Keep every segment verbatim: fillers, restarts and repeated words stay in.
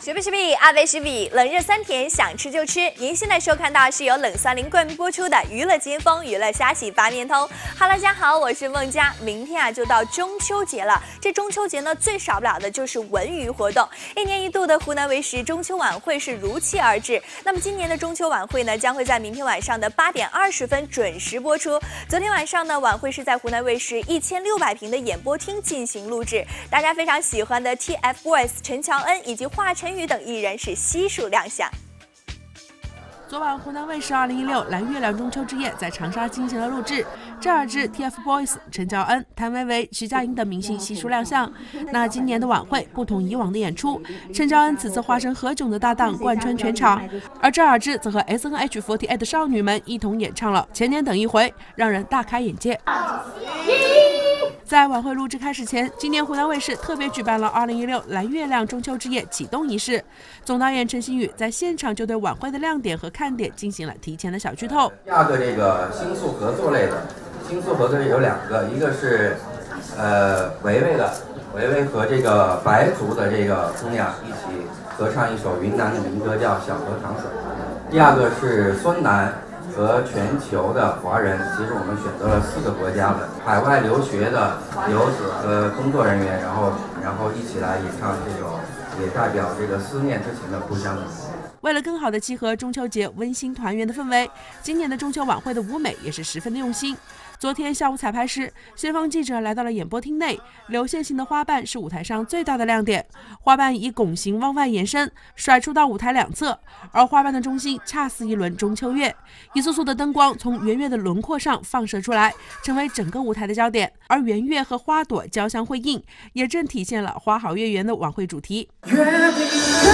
食不食比，阿贝食比，冷热酸甜，想吃就吃。您现在收看到是由冷酸灵冠名播出的《娱乐金风娱乐虾喜八面通》。哈喽，大家好，我是孟佳。明天啊就到中秋节了，这中秋节呢最少不了的就是文娱活动。一年一度的湖南卫视中秋晚会是如期而至。那么今年的中秋晚会呢，将会在明天晚上的八点二十分准时播出。昨天晚上呢，晚会是在湖南卫视一千六百平的演播厅进行录制，大家非常喜欢的 T F BOYS 陈乔恩以及华晨宇等艺人是悉数亮相。 昨晚，湖南卫视二零一六蓝月亮中秋之夜在长沙进行了录制，这尔之 T F BOYS 陈乔恩、谭维维、徐佳莹等明星悉数亮相。那今年的晚会不同以往的演出，陈乔恩此次化身何炅的搭档贯穿全场，而这尔之则和 S N H 四十八的少女们一同演唱了《前年等一回》，让人大开眼界。在晚会录制开始前，今年湖南卫视特别举办了二零一六蓝月亮中秋之夜启动仪式。总导演陈星宇在现场就对晚会的亮点和看点进行了提前的小剧透。 第二个这个星宿合作类的，星宿合作有两个，一个是呃维维的，维维和这个白族的这个姑娘一起合唱一首云南的民歌，叫《小河淌水》。第二个是孙楠和全球的华人，其实我们选择了四个国家的海外留学的游子和工作人员，然后然后一起来演唱这首也代表这个思念之情的故乡的。 为了更好的契合中秋节温馨团圆的氛围，今年的中秋晚会的舞美也是十分的用心。昨天下午彩排时，先锋记者来到了演播厅内，流线型的花瓣是舞台上最大的亮点，花瓣以拱形往外延伸，甩出到舞台两侧，而花瓣的中心恰似一轮中秋月，一束束的灯光从圆月的轮廓上放射出来，成为整个舞台的焦点。而圆月和花朵交相辉映，也正体现了花好月圆的晚会主题。 月比圆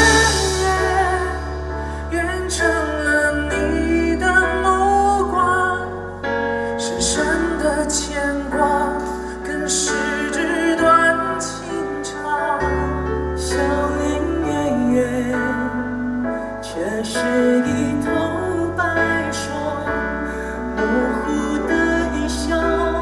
月圆成了你的目光，深深的牵挂，更是纸短情长。笑脸圆圆，却是一头白霜，模糊的一笑，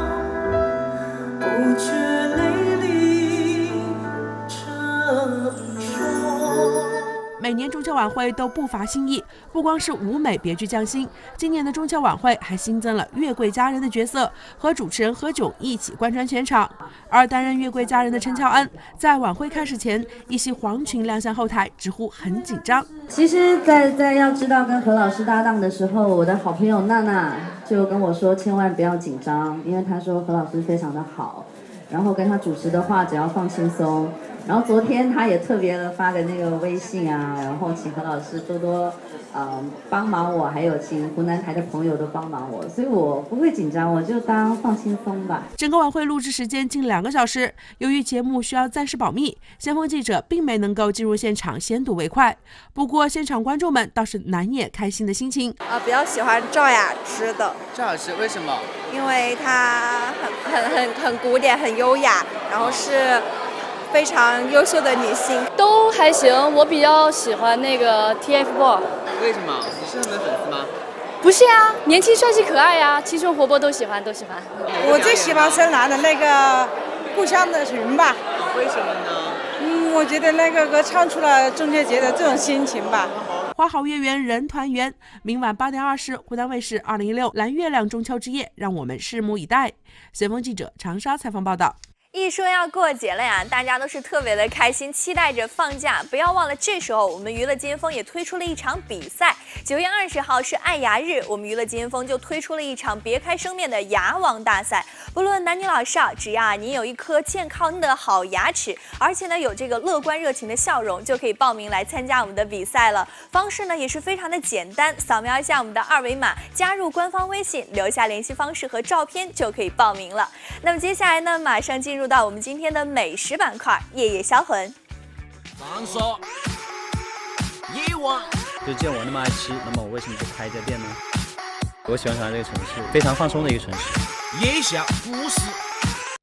不觉泪里成霜。 每年中秋晚会都不乏新意，不光是舞美别具匠心，今年的中秋晚会还新增了月桂佳人的角色，和主持人何炅一起贯穿全场。而担任月桂佳人的陈乔恩，在晚会开始前，一袭黄裙亮相后台，直呼很紧张。 其实在，在在要知道跟何老师搭档的时候，我的好朋友娜娜就跟我说，千万不要紧张，因为她说何老师非常的好，然后跟他主持的话只要放轻松。然后昨天他也特别的发个那个微信啊，然后请何老师多多呃帮忙我，还有请湖南台的朋友都帮忙我，所以我不会紧张，我就当放轻松吧。 整个晚会录制时间近两个小时，由于节目需要暂时保密，先锋记者并没能够进入现场先睹为快。不过现场观众们倒是难掩开心的心情。 啊，比较喜欢赵雅芝的。 赵雅芝为什么？ 因为她很很很很古典，很优雅，然后是非常优秀的女性。 都还行，我比较喜欢那个 T F BOYS。 为什么？你是他们的粉丝吗？ 不是啊，年轻帅气可爱呀、啊，青春活泼都喜欢，都喜欢。 我最喜欢孙楠的那个《故乡的云》吧。 为什么呢？ 嗯，我觉得那个歌唱出了中秋节的这种心情吧。 花好月圆人团圆，明晚八点二十，湖南卫视二零一六蓝月亮中秋之夜，让我们拭目以待。先锋记者长沙采访报道。 一说要过节了呀，大家都是特别的开心，期待着放假。不要忘了，这时候我们娱乐金风也推出了一场比赛。九月二十号是爱牙日，我们娱乐金风就推出了一场别开生面的牙王大赛。不论男女老少，只要您有一颗健康的好牙齿，而且呢有这个乐观热情的笑容，就可以报名来参加我们的比赛了。方式呢也是非常的简单，扫描一下我们的二维码，加入官方微信，留下联系方式和照片就可以报名了。那么接下来呢，马上进入。入到我们今天的美食板块，夜夜销魂。 放手，一碗。就见我那么爱吃，那么我为什么不开一家店呢？我喜欢上这个城市，非常放松的一个城市。 夜宵故事。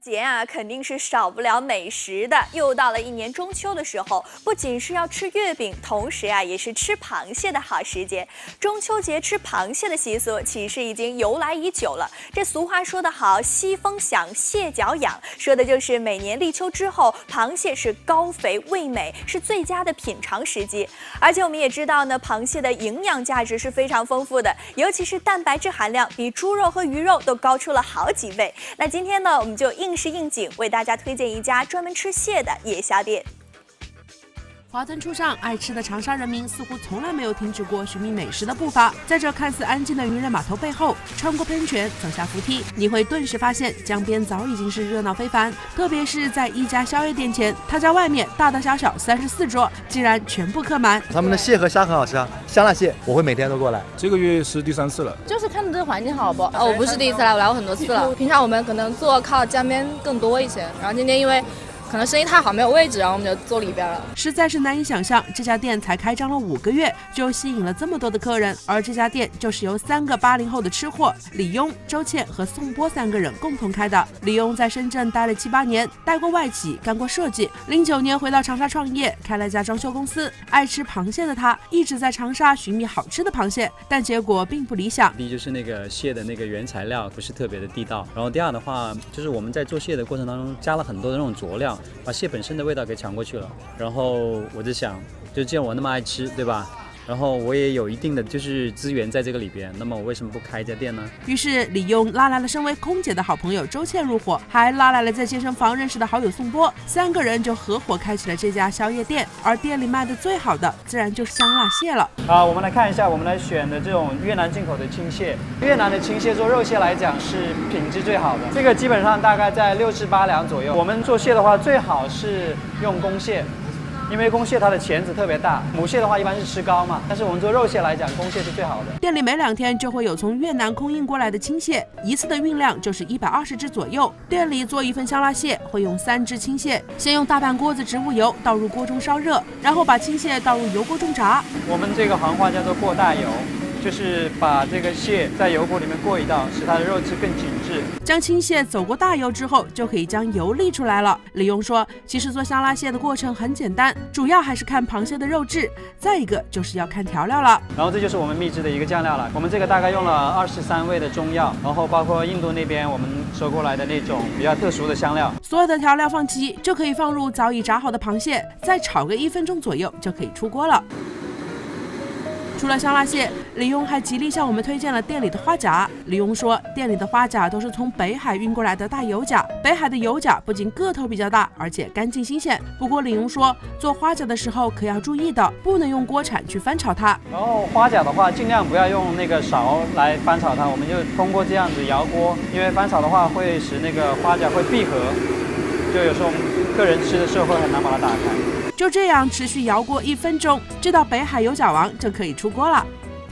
节啊，肯定是少不了美食的。又到了一年中秋的时候，不仅是要吃月饼，同时啊，也是吃螃蟹的好时节。中秋节吃螃蟹的习俗其实已经由来已久了。这俗话说得好，西风响，蟹脚痒，说的就是每年立秋之后，螃蟹是高肥味美，是最佳的品尝时机。而且我们也知道呢，螃蟹的营养价值是非常丰富的，尤其是蛋白质含量比猪肉和鱼肉都高出了好几倍。那今天呢，我们就应时应景为大家推荐一家专门吃蟹的夜宵店。 华灯初上，爱吃的长沙人民似乎从来没有停止过寻觅美食的步伐。在这看似安静的渔人码头背后，穿过喷泉，走下扶梯，你会顿时发现江边早已经是热闹非凡。特别是在一家宵夜店前，他家外面大大小小三十四桌，竟然全部客满。 他们的蟹和虾很好吃啊，香辣蟹我会每天都过来。 这个月是第三次了， 就是看着这个环境好不？哦，我不是第一次来，我来过很多次了。平常我们可能坐靠江边更多一些，然后今天因为可能生意太好没有位置，然后我们就坐里边了。 实在是难以想象，这家店才开张了五个月就吸引了这么多的客人。而这家店就是由三个八零后的吃货李庸、周倩和宋波三个人共同开的。李庸在深圳待了七八年，带过外企，干过设计。零九年回到长沙创业，开了家装修公司。爱吃螃蟹的他一直在长沙寻觅好吃的螃蟹，但结果并不理想。 第一就是那个蟹的那个原材料不是特别的地道，然后第二的话就是我们在做蟹的过程当中加了很多的那种佐料，把蟹本身的味道给抢过去了。然后我就想，就既然我那么爱吃，对吧？然后我也有一定的就是资源在这个里边，那么我为什么不开一家店呢？ 于是李庸拉来了身为空姐的好朋友周倩入伙，还拉来了在健身房认识的好友宋波，三个人就合伙开启了这家宵夜店。而店里卖的最好的自然就是香辣蟹了。 啊，我们来看一下，我们来选的这种越南进口的青蟹。越南的青蟹做肉蟹来讲是品质最好的，这个基本上大概在六至八两左右。我们做蟹的话，最好是用公蟹。因为公蟹它的钳子特别大，母蟹的话一般是吃膏嘛，但是我们做肉蟹来讲，公蟹是最好的。 店里每两天就会有从越南空运过来的青蟹，一次的运量就是一百二十只左右。店里做一份香辣蟹会用三只青蟹，先用大半锅子植物油倒入锅中烧热，然后把青蟹倒入油锅中炸。 我们这个行话叫做过大油，就是把这个蟹在油锅里面过一道，使它的肉质更紧致。 将青蟹走过大油之后，就可以将油沥出来了。李庸说，其实做香辣蟹的过程很简单，主要还是看螃蟹的肉质，再一个就是要看调料了。 然后这就是我们秘制的一个酱料了，我们这个大概用了二十三味的中药，然后包括印度那边我们收过来的那种比较特殊的香料。 所有的调料放齐，就可以放入早已炸好的螃蟹，再炒个一分钟左右就可以出锅了。除了香辣蟹，李庸还极力向我们推荐了店里的花甲。李庸说，店里的花甲都是从北海运过来的大油甲，北海的油甲不仅个头比较大，而且干净新鲜。不过李庸说，做花甲的时候可要注意的，不能用锅铲去翻炒它。 然后花甲的话，尽量不要用那个勺来翻炒它，我们就通过这样子摇锅，因为翻炒的话会使那个花甲会闭合，就有时候我们客人吃的时候会很难把它打开。 就这样持续摇锅一分钟，这道北海油甲王就可以出锅了。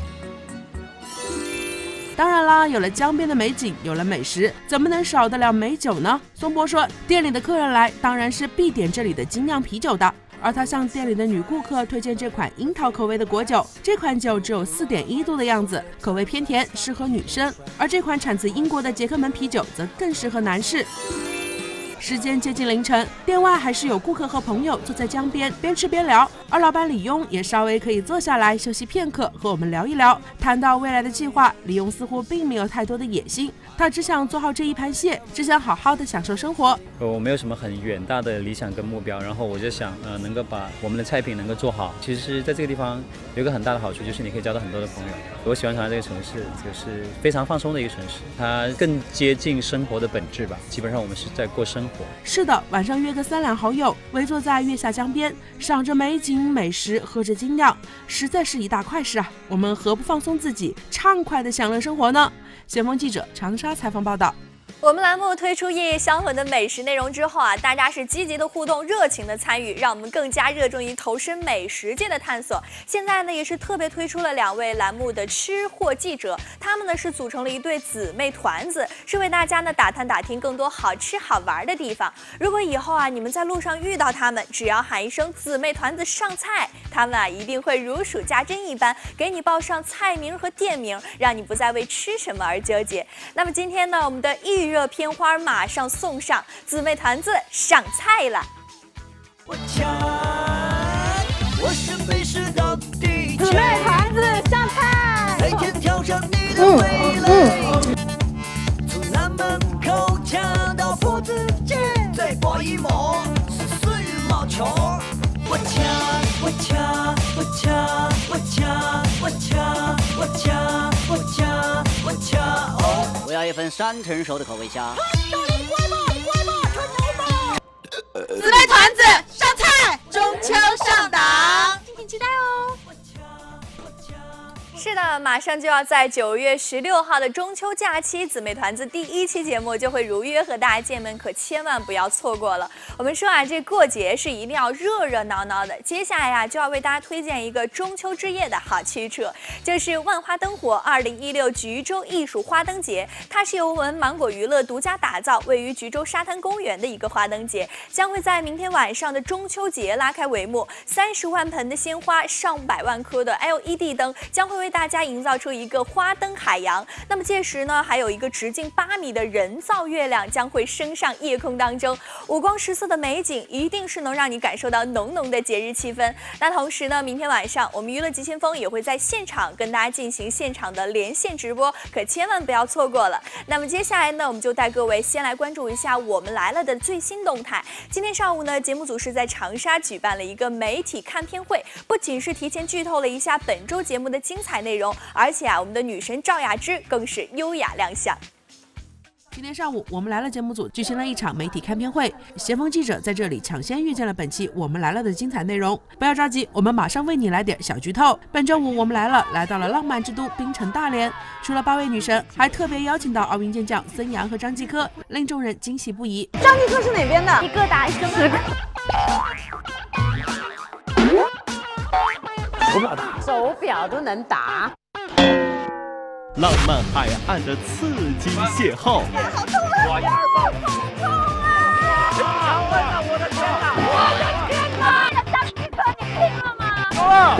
当然啦，有了江边的美景，有了美食，怎么能少得了美酒呢？宋波说，店里的客人来，当然是必点这里的精酿啤酒的。而他向店里的女顾客推荐这款樱桃口味的果酒，这款酒只有 四点一 度的样子，口味偏甜，适合女生。而这款产自英国的杰克门啤酒则更适合男士。时间接近凌晨，店外还是有顾客和朋友坐在江边边吃边聊，而老板李庸也稍微可以坐下来休息片刻，和我们聊一聊。谈到未来的计划，李庸似乎并没有太多的野心，他只想做好这一盘蟹，只想好好的享受生活。 我没有什么很远大的理想跟目标，然后我就想，呃，能够把我们的菜品能够做好。其实在这个地方有一个很大的好处，就是你可以交到很多的朋友。我喜欢长沙这个城市，就是非常放松的一个城市，它更接近生活的本质吧。基本上我们是在过生活。 是的，晚上约个三两好友，围坐在月下江边，赏着美景美食，喝着精酿，实在是一大快事啊！我们何不放松自己，畅快的享乐生活呢？先锋记者长沙采访报道。 我们栏目推出夜夜销魂的美食内容之后啊，大家是积极的互动、热情的参与，让我们更加热衷于投身美食界的探索。现在呢，也是特别推出了两位栏目的吃货记者，他们呢是组成了一对姊妹团子，是为大家呢打探打听更多好吃好玩的地方。如果以后啊你们在路上遇到他们，只要喊一声姊妹团子上菜，他们啊一定会如数家珍一般给你报上菜名和店名，让你不再为吃什么而纠结。那么今天呢，我们的一热片花马上送上，姊妹团子上菜了。 我强，我是美食到底， 姊妹团子上菜， 每天挑战你的味蕾，从南门口抢到夫子街，再过一抹是四羽毛球。我强，我强，我强，我强，我强，我强，我强，我强。哦，我要一份三成熟的口味虾。 姊妹团子上菜，中秋上档，敬请期待哦。 是的，马上就要在九月十六号的中秋假期，姊妹团子第一期节目就会如约和大家见面，可千万不要错过了。我们说啊，这过节是一定要热热闹闹的。接下来呀、啊，就要为大家推荐一个中秋之夜的好去处，就是万花灯火二零一六橘洲艺术花灯节。它是由我们芒果娱乐独家打造，位于橘洲沙滩公园的一个花灯节，将会在明天晚上的中秋节拉开帷幕。三十万盆的鲜花，上百万颗的 L E D 灯，将会为大家营造出一个花灯海洋。那么届时呢，还有一个直径八米的人造月亮将会升上夜空当中，五光十色的美景一定是能让你感受到浓浓的节日气氛。那同时呢，明天晚上我们娱乐急先锋也会在现场跟大家进行现场的连线直播，可千万不要错过了。那么接下来呢，我们就带各位先来关注一下我们来了的最新动态。今天上午呢，节目组是在长沙举办了一个媒体看片会，不仅是提前剧透了一下本周节目的精彩内容，而且啊，我们的女神赵雅芝更是优雅亮相。 今天上午，我们来了节目组举行了一场媒体看片会，先锋记者在这里抢先预见了本期我们来了的精彩内容。不要着急，我们马上为你来点小剧透。本周五我们来了，来到了浪漫之都冰城大连，除了八位女神，还特别邀请到奥运健将孙杨和张继科，令众人惊喜不已。 张继科是哪边的？ 一个打十个。 手表打，手表都能打。 浪漫海岸的刺激邂逅， 好痛啊！我二宝好痛啊！我的天哪！我的天哪！张继科，你病了吗？ 够了！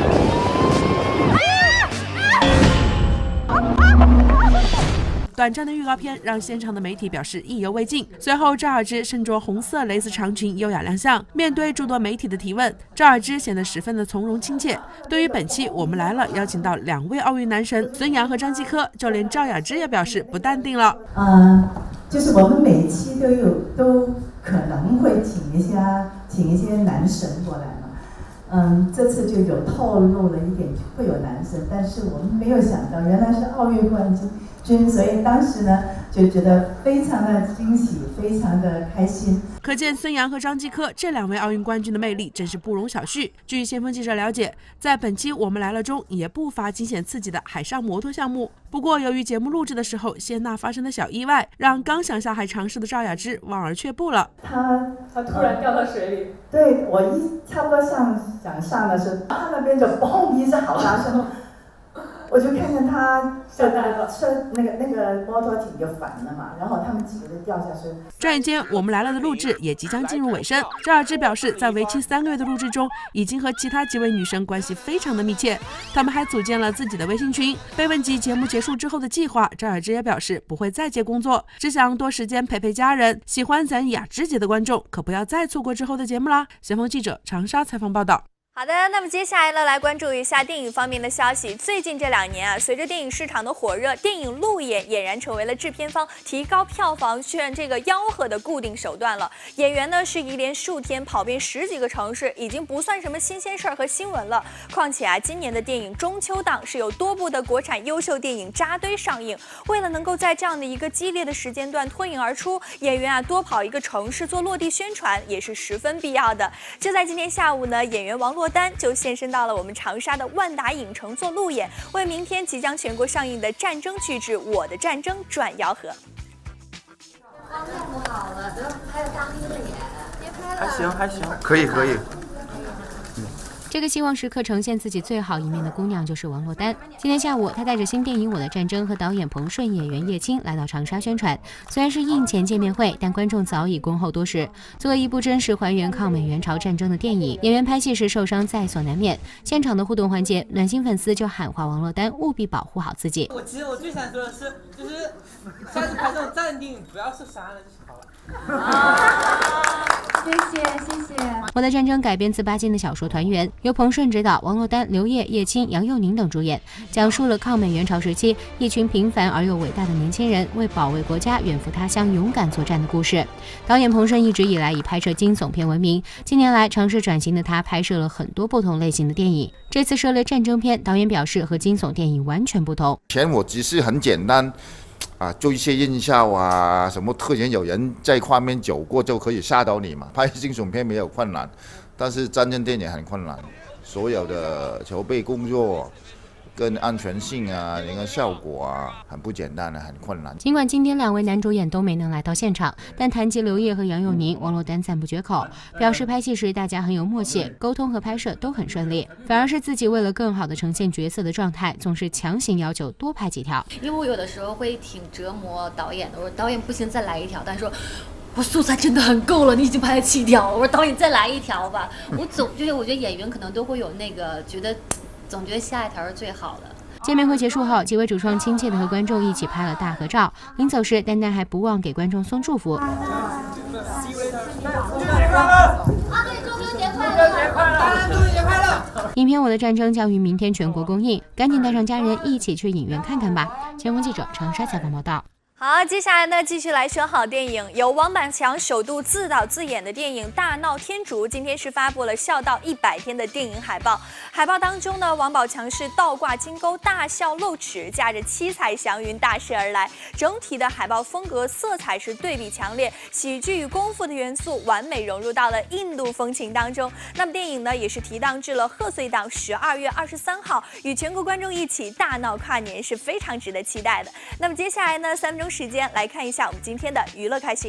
短暂的预告片让现场的媒体表示意犹未尽。随后，赵雅芝身着红色蕾丝长裙优雅亮相。面对诸多媒体的提问，赵雅芝显得十分的从容亲切。对于本期我们来了邀请到两位奥运男神孙杨和张继科，就连赵雅芝也表示不淡定了。 呃，就是我们每期都有都可能会请一些请一些男神过来嘛。嗯，这次就有透露了一点会有男神，但是我们没有想到原来是奥运冠军。所以当时呢就觉得非常的惊喜，非常的开心。 可见孙杨和张继科这两位奥运冠军的魅力真是不容小觑。据先锋记者了解，在本期我们来了中也不乏惊险刺激的海上摩托项目。不过由于节目录制的时候谢娜发生的小意外，让刚想下海尝试的赵雅芝望而却步了。 她她突然掉到水里， 对，我一差不多上想上的时候，她那边就嘣一声好大声。我就看见他车那个那个摩托艇就反了嘛，然后他们几个就掉下去。 转眼间，我们来了的录制也即将进入尾声。赵雅芝表示，在为期三个月的录制中，已经和其他几位女生关系非常的密切，他们还组建了自己的微信群。被问及节目结束之后的计划，赵雅芝也表示不会再接工作，只想多时间陪陪家人。喜欢咱雅芝姐的观众可不要再错过之后的节目啦！先锋记者长沙采访报道。 好的，那么接下来呢，来关注一下电影方面的消息。最近这两年啊，随着电影市场的火热，电影路演俨然成为了制片方提高票房炫这个吆喝的固定手段了。演员呢是一连数天跑遍十几个城市，已经不算什么新鲜事儿和新闻了。况且啊，今年的电影中秋档是有多部的国产优秀电影扎堆上映，为了能够在这样的一个激烈的时间段脱颖而出，演员啊多跑一个城市做落地宣传也是十分必要的。就在今天下午呢，演员王珞丹就现身到了我们长沙的万达影城做路演，为明天即将全国上映的战争巨制《我的战争》转吆喝。 方面不好了，都还有大黑的脸，别拍了。 还行还行， 可以可以。 这个希望时刻呈现自己最好一面的姑娘就是王珞丹。今天下午，她带着新电影《我的战争》和导演彭顺、演员叶青来到长沙宣传。虽然是映前见面会，但观众早已恭候多时。作为一部真实还原抗美援朝战争的电影，演员拍戏时受伤在所难免。现场的互动环节，暖心粉丝就喊话王珞丹务必保护好自己。 我其实我最想说的是，就是下次拍照暂定，不要是删了就好了。 谢谢谢谢。 《我的战争》改编自巴金的小说《团圆》，由彭顺执导，王珞丹、刘烨、叶青、杨佑宁等主演，讲述了抗美援朝时期一群平凡而又伟大的年轻人为保卫国家远赴他乡勇敢作战的故事。导演彭顺一直以来以拍摄惊悚片闻名，近年来尝试转型的他拍摄了很多不同类型的电影。这次涉猎战争片，导演表示和惊悚电影完全不同。 前我只是很简单。啊，做一些音效啊，什么突然有人在画面走过就可以吓到你嘛。拍惊悚片没有困难，但是战争电影很困难，所有的筹备工作跟安全性啊，那个效果啊，很不简单的，很困难。 尽管今天两位男主演都没能来到现场，但谈及刘烨和杨佑宁，王珞丹赞不绝口，表示拍戏时大家很有默契，沟通和拍摄都很顺利。反而是自己为了更好的呈现角色的状态，总是强行要求多拍几条。 因为我有的时候会挺折磨导演的，我说导演不行，再来一条，但是说。我素材真的很够了，你已经拍了七条了。我说导演再来一条吧。我总就是我觉得演员可能都会有那个觉得，总觉得下一条是最好的。 见面会结束后，几位主创亲切地和观众一起拍了大合照。临走时，丹丹还不忘给观众送祝福。 啊，对，中秋节快乐！中秋节快乐！中秋节快乐！ 影片《我的战争》将于明天全国公映，赶紧带上家人一起去影院看看吧。前锋记者长沙采访报道。 好，接下来呢，继续来说好电影。由王宝强首度自导自演的电影《大闹天竺》，今天是发布了笑到一百天的电影海报。海报当中呢，王宝强是倒挂金钩，大笑露齿，驾着七彩祥云大势而来。整体的海报风格色彩是对比强烈，喜剧与功夫的元素完美融入到了印度风情当中。那么电影呢，也是提档至了贺岁档十二月二十三号，与全国观众一起大闹跨年，是非常值得期待的。那么接下来呢，三分钟时间来看一下我们今天的娱乐开心。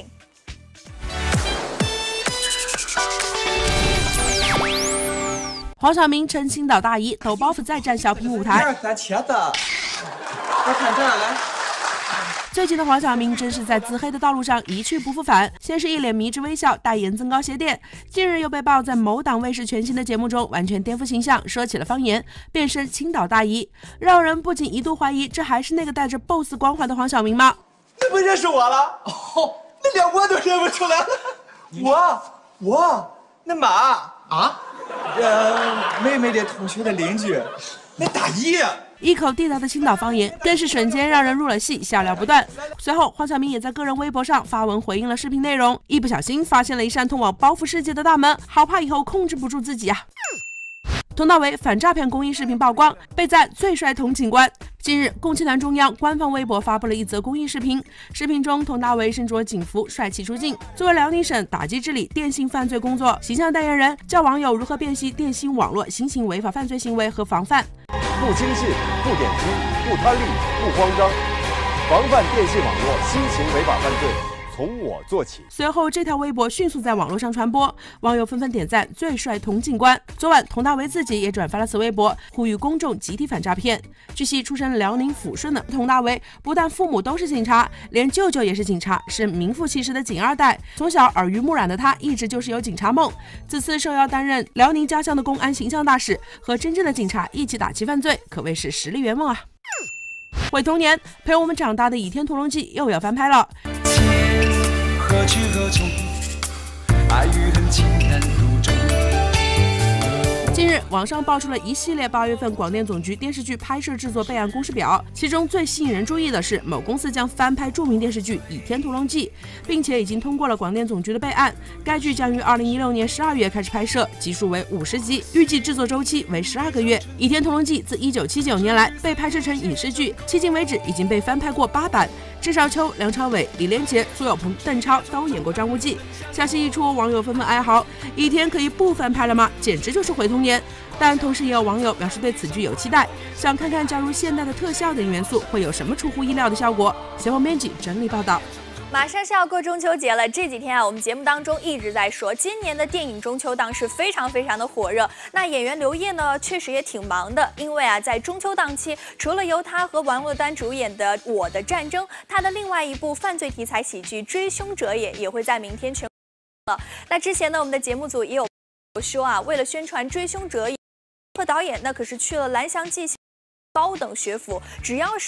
黄晓明称青岛大姨，抖包袱再战小品舞台。 三切的，我看这样来。 最近的黄晓明真是在自黑的道路上一去不复返，先是一脸迷之微笑，代言增高鞋垫，近日又被曝在某档卫视全新的节目中完全颠覆形象，说起了方言，变身青岛大姨，让人不仅一度怀疑这还是那个带着 boss 光环的黄晓明吗？ 你不认识我了？哦，那连我都认不出来了。我我那妈啊，呃，妹妹的同学的邻居，那大姨。 一口地道的青岛方言，更是瞬间让人入了戏，笑料不断。随后，黄晓明也在个人微博上发文回应了视频内容，一不小心发现了一扇通往包袱世界的大门，好怕以后控制不住自己啊！佟大为反诈骗公益视频曝光，被赞最帅童警官。近日，共青团中央官方微博发布了一则公益视频，视频中佟大为身着警服帅气出镜。作为辽宁省打击治理电信犯罪工作形象代言人，教网友如何辨析电信网络新型违法犯罪行为和防范。 不轻信，不点击，不贪利，不慌张，防范电信网络新型违法犯罪，从我做起。 随后，这条微博迅速在网络上传播，网友纷纷点赞最帅童警官。昨晚，佟大为自己也转发了此微博，呼吁公众集体反诈骗。据悉，出身辽宁抚顺的佟大为，不但父母都是警察，连舅舅也是警察，是名副其实的警二代。从小耳濡目染的他，一直就是有警察梦。此次受邀担任辽宁家乡的公安形象大使，和真正的警察一起打击犯罪，可谓是实力圆梦啊！回童年，陪我们长大的《倚天屠龙记》又要翻拍了。 何去何从？爱与恨，情难独钟。 近日，网上爆出了一系列八月份广电总局电视剧拍摄制作备案公示表，其中最吸引人注意的是，某公司将翻拍著名电视剧《倚天屠龙记》，并且已经通过了广电总局的备案。该剧将于二零一六年十二月开始拍摄，集数为五十集，预计制作周期为十二个月。《倚天屠龙记》自一九七九年来被拍摄成影视剧，迄今为止已经被翻拍过八版。郑少秋、梁朝伟、李连杰、苏有朋、邓超都演过张无忌。消息一出，网友纷纷哀嚎：倚天可以不翻拍了吗？简直就是回童年。但同时也有网友表示对此剧有期待，想看看加入现代的特效等元素会有什么出乎意料的效果。前锋编辑整理报道。 马上是要过中秋节了，这几天啊，我们节目当中一直在说，今年的电影中秋档是非常非常的火热。那演员刘烨呢，确实也挺忙的，因为啊，在中秋档期，除了由他和王珞丹主演的《我的战争》，他的另外一部犯罪题材喜剧《追凶者也》也会在明天全国了。那之前呢，我们的节目组也有说啊，为了宣传《追凶者也》，和导演那可是去了蓝翔技校高等学府，只要是为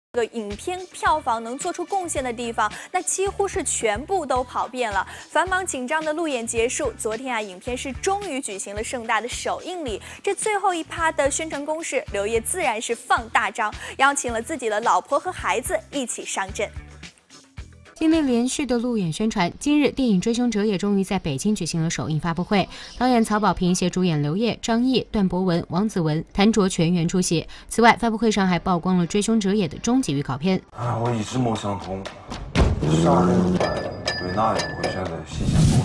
个影片票房能做出贡献的地方，那几乎是全部都跑遍了。繁忙紧张的路演结束，昨天啊，影片是终于举行了盛大的首映礼。这最后一趴的宣传攻势，刘烨自然是放大招，邀请了自己的老婆和孩子一起上阵。 经历连续的路演宣传，今日电影《追凶者也》终于在北京举行了首映发布会。导演曹保平携主演刘烨、张译、段博文、王子文、谭卓全员出席。此外，发布会上还曝光了《追凶者也》的终极预告片。 啊，我一直没想通，杀人犯对哪也不会选择洗钱谋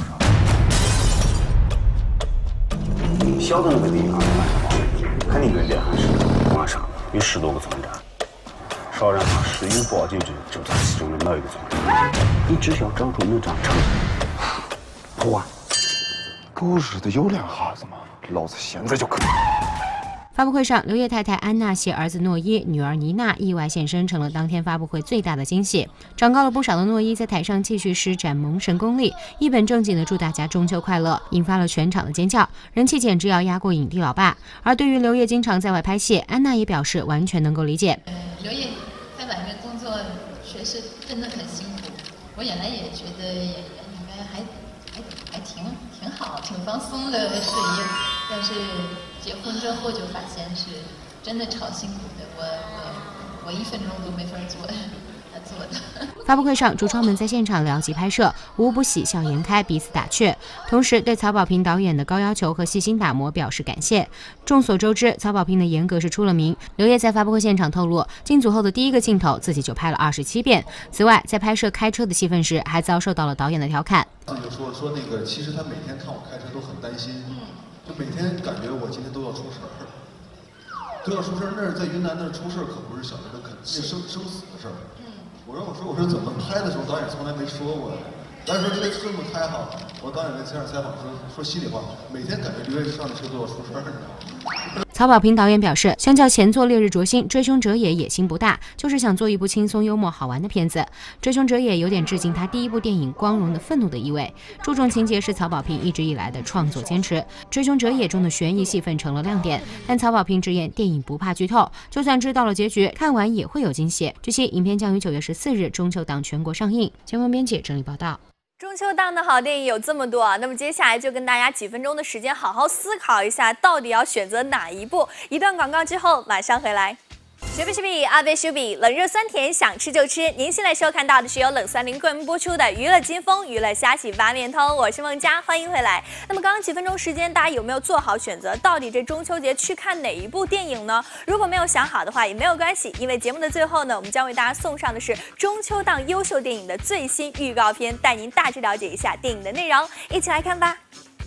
杀。 小的那个地方肯定跟这还是马上有十多个总站。少让他使用报警者就在其中的某一个总站，你只需要找出那张证，破案。 狗日的有两下子吗？老子现在就可以。 发布会上，刘烨太太安娜携儿子诺伊、女儿妮娜意外现身，成了当天发布会最大的惊喜。长高了不少的诺伊在台上继续施展萌神功力，一本正经的祝大家中秋快乐，引发了全场的尖叫，人气简直要压过影帝老爸。而对于刘烨经常在外拍戏，安娜也表示完全能够理解。 刘烨拍版权工作确实真的很辛苦，我原来也觉得演员应该还还还挺挺好，挺放松的事业，但是结婚之后就发现是真的超辛苦的，我我我一分钟都没法做他做的。 发布会上，主创们在现场聊及拍摄，无不喜笑颜开，彼此打趣，同时对曹保平导演的高要求和细心打磨表示感谢。众所周知，曹保平的严格是出了名。刘烨在发布会现场透露，进组后的第一个镜头自己就拍了二十七遍。此外，在拍摄开车的戏份时，还遭受到了导演的调侃。 自己就说说那个，其实他每天看我开车都很担心，就每天感觉我今天都要出事儿，都要出事儿。那儿在云南那儿出事儿可不是小的，可是生生死的事儿。我说我说我说怎么拍的时候导演从来没说过呀？但是说这这么拍哈，我导演在车上采访说说心里话，每天感觉刘烨上的车都要出事儿，你知道吗？ 曹保平导演表示，相较前作《烈日灼心》，《追凶者也》野心不大，就是想做一部轻松幽默好玩的片子。《追凶者也》有点致敬他第一部电影《光荣的愤怒》的意味，注重情节是曹保平一直以来的创作坚持。《追凶者也》中的悬疑戏份成了亮点，但曹保平直言电影不怕剧透，就算知道了结局，看完也会有惊喜。据悉，影片将于九月十四日中秋档全国上映。前方编辑整理报道。 中秋档的好电影有这么多啊，那么接下来就跟大家几分钟的时间，好好思考一下，到底要选择哪一部？一段广告之后马上回来。雪碧雪碧阿贝雪碧，冷热酸甜，想吃就吃。您现在收看到的是由冷酸林冠名播出的娱乐金风娱乐虾喜八面通，我是孟佳，欢迎回来。那么刚刚几分钟时间，大家有没有做好选择？到底这中秋节去看哪一部电影呢？如果没有想好的话，也没有关系，因为节目的最后呢，我们将为大家送上的是中秋档优秀电影的最新预告片，带您大致了解一下电影的内容，一起来看吧。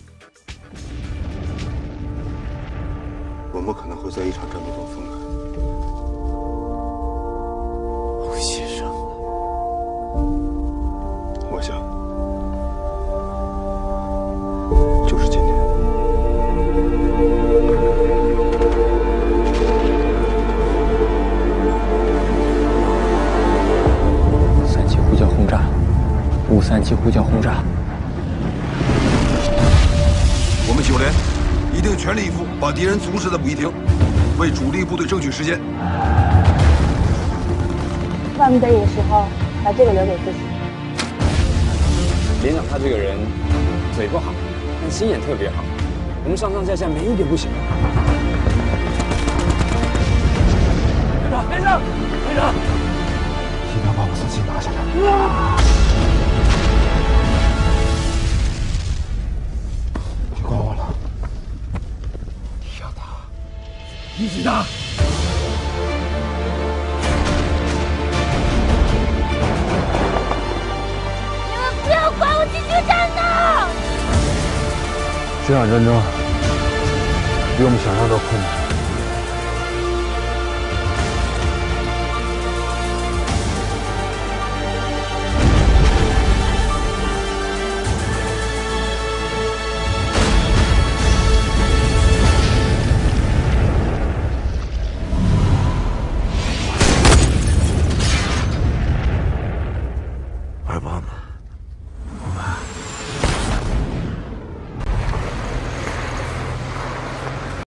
我们可能会在一场战斗中分开。 陆先生， 我想，就是今天。 三七呼叫轰炸，五三七呼叫轰炸。 我们九连一定全力以赴，把敌人阻止在武夷亭，为主力部队争取时间。 万不得已的时候，把这个留给自己。 连长他这个人嘴不好，但心眼特别好。我们上上下下没一点不行。连长，连长，连长， 一定要把我自己拿下来。别管我了，你要打，一起打。 不要管我，继续战斗！ 这场战争比我们想象的困难。二八呢？